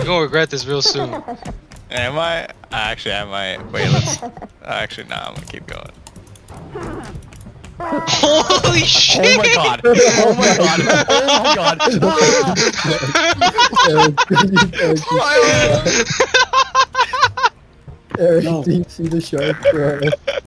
You're gonna regret this real soon. Am I? Actually, I might. Wait, let's. Actually, nah, I'm gonna keep going. Holy shit! Oh my god! Oh my god! Oh my god! Eric, No. do you see the shark, bro?